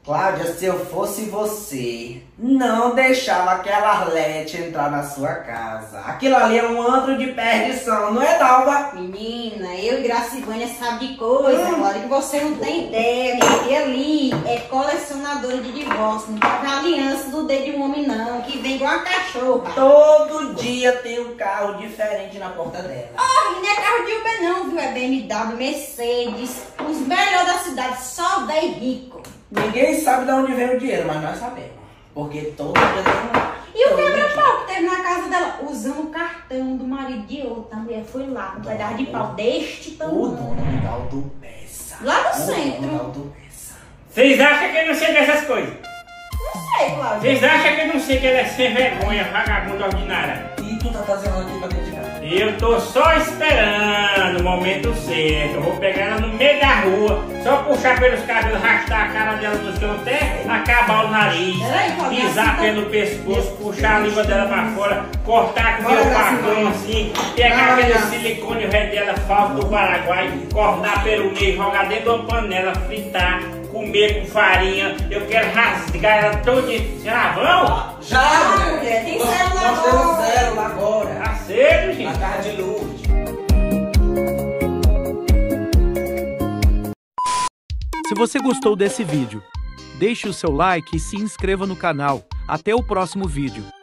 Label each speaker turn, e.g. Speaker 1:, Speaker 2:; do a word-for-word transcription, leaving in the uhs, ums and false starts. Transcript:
Speaker 1: Cláudia, se eu fosse você, não deixava aquela Arlete entrar na sua casa. Aquilo ali é um antro de perdição, não é, Dalva?
Speaker 2: Menina, eu e Gracivânia sabe de coisa, hum. Cláudia, que você não tem ideia. E ali é colecionadora de divórcio, não paga aliança do dedo de um homem não, que vem igual uma cachorra.
Speaker 1: Todo dia tem um carro diferente na porta dela.
Speaker 2: Oh, e não é carro de Uber não, viu? É B M W, Mercedes, os melhores da cidade, só bem rico.
Speaker 1: Ninguém sabe de onde vem o dinheiro, mas nós sabemos. Porque todo dia tem um...
Speaker 2: E o quebra-pau que teve na casa dela, usando o cartão do marido de outra. A mulher foi lá, com um pedaço de pau deste tamanho.
Speaker 1: O dono da Aldubessa.
Speaker 2: Lá no centro.
Speaker 3: Vocês acham que eu não sei dessas coisas?
Speaker 2: Não sei, Cláudia.
Speaker 3: Vocês acham que eu não sei que ela é sem vergonha, vagabunda ordinária?
Speaker 1: E tu tá trazendo aqui pra dentro de casa?
Speaker 3: Eu tô só esperando o momento certo. Eu vou pegar ela no meio da rua, só puxar pelos cabelos, arrastar a cara dela no chão até acabar o nariz, pisar pelo pescoço, puxar a língua dela pra fora, cortar com o meu facão assim, pegar aquele silicone velho dela falso do Paraguai, cortar pelo meio, jogar dentro de uma panela, fritar, comer com farinha. Eu quero rasgar ela todinha. Já vão?
Speaker 1: Já,
Speaker 2: mulher, tem célula
Speaker 1: Nós temos célula agora.
Speaker 3: Tá cedo, gente.
Speaker 1: Na casa de luz.
Speaker 4: Se você gostou desse vídeo, deixe o seu like e se inscreva no canal. Até o próximo vídeo.